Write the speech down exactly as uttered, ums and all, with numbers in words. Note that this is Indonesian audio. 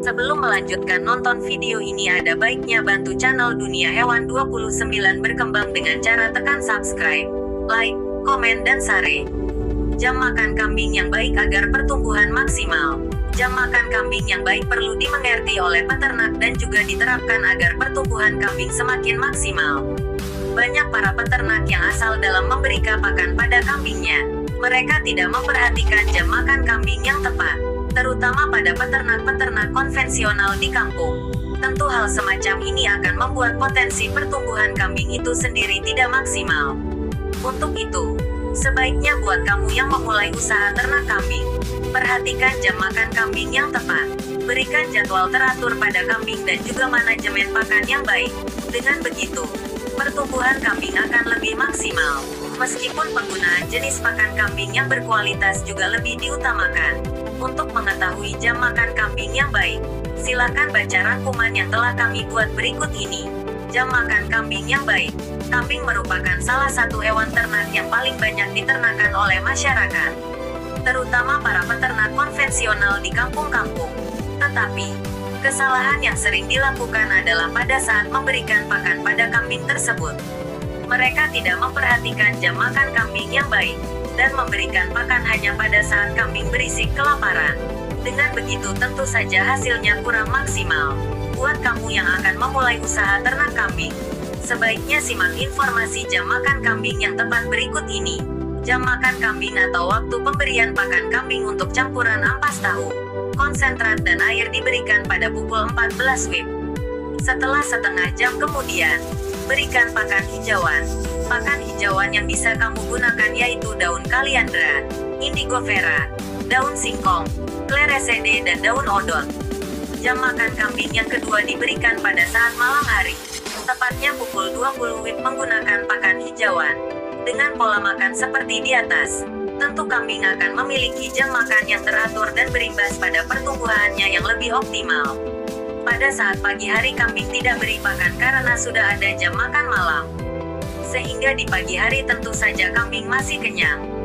Sebelum melanjutkan nonton video ini, ada baiknya bantu channel Dunia Hewan dua puluh sembilan berkembang dengan cara tekan subscribe, like, komen dan share. Jam makan kambing yang baik agar pertumbuhan maksimal. Jam makan kambing yang baik perlu dimengerti oleh peternak dan juga diterapkan agar pertumbuhan kambing semakin maksimal. Banyak para peternak yang asal dalam memberi pakan pada kambingnya. Mereka tidak memperhatikan jam makan kambing yang tepat, terutama pada peternak-peternak konvensional di kampung. Tentu hal semacam ini akan membuat potensi pertumbuhan kambing itu sendiri tidak maksimal. Untuk itu, sebaiknya buat kamu yang memulai usaha ternak kambing, perhatikan jam makan kambing yang tepat. Berikan jadwal teratur pada kambing dan juga manajemen pakan yang baik. Dengan begitu, pertumbuhan kambing akan lebih maksimal. Meskipun penggunaan jenis pakan kambing yang berkualitas juga lebih diutamakan. Untuk mengetahui jam makan kambing yang baik, silakan baca rangkuman yang telah kami buat berikut ini. Jam makan kambing yang baik. Kambing merupakan salah satu hewan ternak yang paling banyak diternakan oleh masyarakat, terutama para peternak konvensional di kampung-kampung. Tetapi, kesalahan yang sering dilakukan adalah pada saat memberikan pakan pada kambing tersebut. Mereka tidak memperhatikan jam makan kambing yang baik, dan memberikan pakan hanya pada saat kambing berisik kelaparan. Dengan begitu tentu saja hasilnya kurang maksimal. Buat kamu yang akan memulai usaha ternak kambing, sebaiknya simak informasi jam makan kambing yang tepat berikut ini. Jam makan kambing atau waktu pemberian pakan kambing untuk campuran ampas tahu, konsentrat dan air diberikan pada pukul empat belas W I B. Setelah setengah jam kemudian, berikan pakan hijauan. Pakan hijauan yang bisa kamu gunakan yaitu daun kaliandra, indigo vera, daun singkong, kleresede dan daun odot. Jam makan kambing yang kedua diberikan pada saat malam hari, tepatnya pukul dua puluh W I B menggunakan pakan hijauan. Dengan pola makan seperti di atas, tentu kambing akan memiliki jam makan yang teratur dan berimbas pada pertumbuhannya yang lebih optimal. Pada saat pagi hari kambing tidak beri pakan karena sudah ada jam makan malam. Sehingga di pagi hari tentu saja kambing masih kenyang.